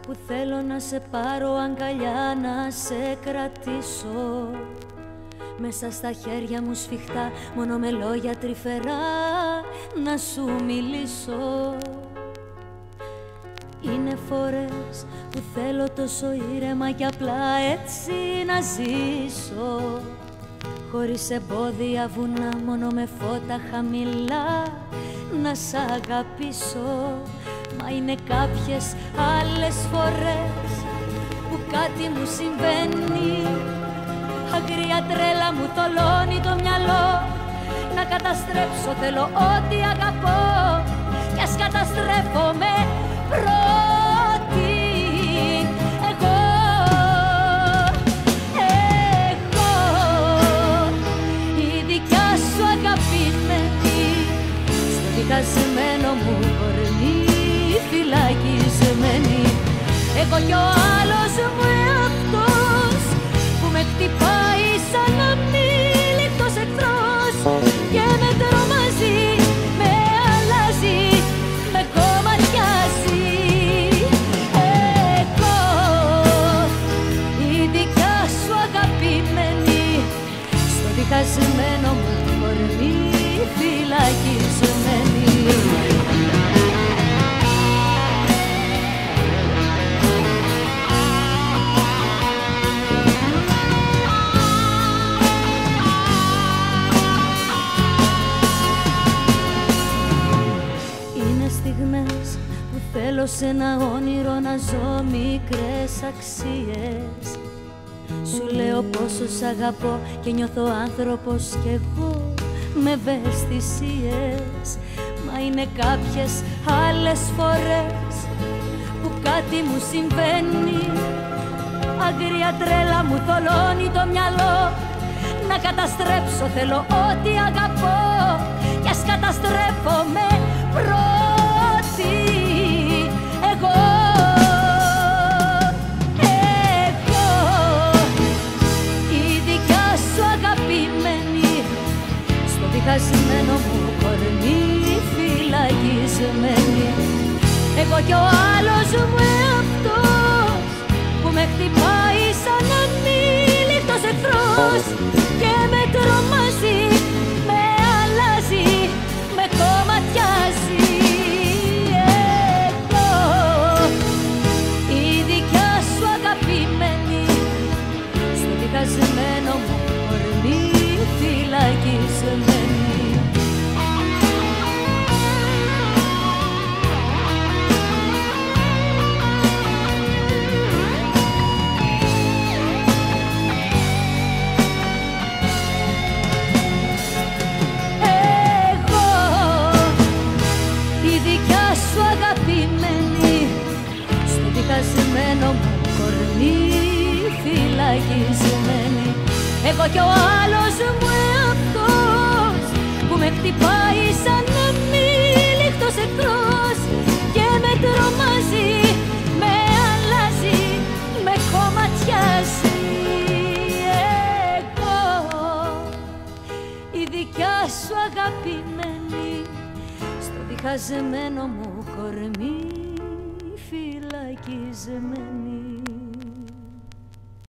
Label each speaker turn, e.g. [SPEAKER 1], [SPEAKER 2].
[SPEAKER 1] που θέλω να σε πάρω αγκαλιά, να σε κρατήσω. Μέσα στα χέρια μου σφιχτά, μόνο με λόγια τρυφερά να σου μιλήσω. Είναι φορές που θέλω τόσο ήρεμα και απλά έτσι να ζήσω, χωρίς εμπόδια βουνά, μόνο με φώτα χαμηλά να σ' αγαπήσω. Μα είναι κάποιες άλλες φορές που κάτι μου συμβαίνει, αγρία τρέλα μου θολώνει το μυαλό. Να καταστρέψω θέλω ό,τι αγαπώ, κι ας καταστρέφομαι πρώτη εγώ. Η δικιά σου αγαπημένη, στο δικασμένο μου κορμί φυλακισμένη. Εγώ κι ο άλλος μου εαυτός που με χτυπάει σαν αμήλικτος εχθρός και με τρομάζει, με αλλάζει, με κομματιάζει. Εγώ, η δικιά σου αγαπημένη, στο διχασμένο μου κορμί φυλακισμένη. Θέλω σε ένα όνειρο να ζω μικρές αξίες. Σου λέω πόσο σ' αγαπώ και νιώθω άνθρωπος κι εγώ με ευαισθησίες. Μα είναι κάποιες άλλες φορές που κάτι μου συμβαίνει, αγρία τρέλα μου θολώνει το μυαλό. Να καταστρέψω θέλω ό,τι αγαπώ, κι ας καταστρέφομαι πρώτη εγώ. Η δικιά σου αγαπημένη, στο διχασμένο μου κορμί φυλακισμένη. Εγώ κι ο άλλος μου εαυτός που με χτυπάει σαν αμήλικτος εχθρός και με τρομάζει, με αλλάζει, με κομματιάζει. Διχασμένο μου κορμί φυλακισμένη. Εγώ, η δικιά σου αγαπημένη, στο διχασμένο μου κορμί φυλακισμένη. Εγώ κι ο άλλος μου εαυτός που με χτυπάει σαν αμήλικτος εχθρός και με τρομάζει, με αλλάζει, με κομματιάζει. Εγώ, η δικιά σου αγαπημένη, στο διχασμένο μου κορμί φυλακισμένη.